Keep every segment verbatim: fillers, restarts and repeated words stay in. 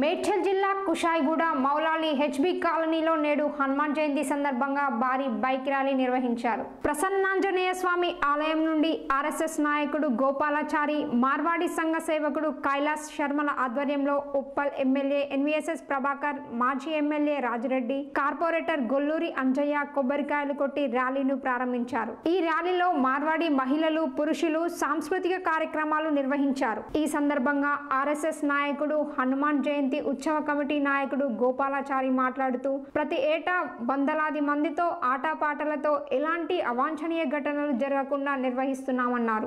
మేడ్చల్ జిల్లా కుషాయిగూడ మౌలాలి హెచ్బి కాలనీలో నేడు హనుమాన్ జయంతి సందర్భంగా భారీ బైక్ ర్యాలీ నిర్వహించారు. ప్రసన్నాంజనేయ స్వామి ఆలయం నుండి ఆర్ఎస్ఎస్ నాయకుడు గోపాలాచారి, మార్వాడి సంఘ సేవకుడు కైలాస్ శర్మల ఆధ్వర్యంలో ఉప్పల్ ఎమ్మెల్యే ఎన్వీఎస్ఎస్ ప్రభాకర్, మాజీ ఎమ్మెల్యే రాజిరెడ్డి, కార్పొరేటర్ గొల్లూరి అంజయ్య కొబ్బరికాయలు కొట్టి ర్యాలీను ప్రారంభించారు. ఈ ర్యాలీలో మార్వాడి మహిళలు, పురుషులు సాంస్కృతిక కార్యక్రమాలు నిర్వహించారు. ఈ సందర్భంగా ఆర్ఎస్ఎస్ నాయకుడు, హనుమాన్ జయంతి ఉత్సవ కమిటీ నాయకుడు గోపాలాచారి మాట్లాడుతూ ప్రతి ఏటా వందలాది మందితో ఆటపాటలతో ఎలాంటి అవాంఛనీయ ఘటనలు జరగకుండా నిర్వహిస్తున్నామన్నారు.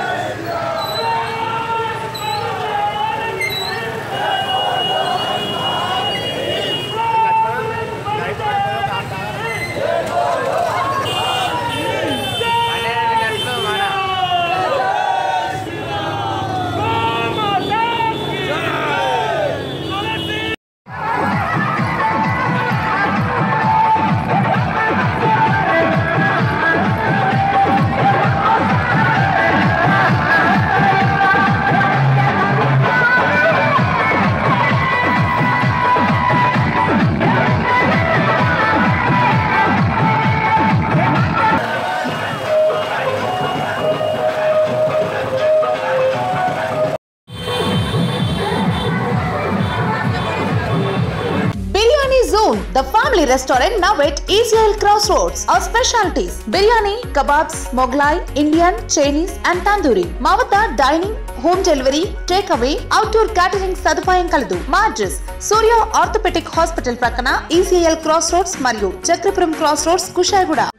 The family restaurant now at E C L Crossroads. Our specialties: biryani, kebabs, Mughlai, Indian, Chinese and Tandoori. Mavata dining, home delivery, takeaway, outdoor catering సదుపాయం కలదు. మా అడ్రస్ సూర్య ఆర్థోపెడిక్ హాస్పిటల్ ప్రక్కన E C L Crossroads మరియు Chakrapuram Crossroads Kushaiguda.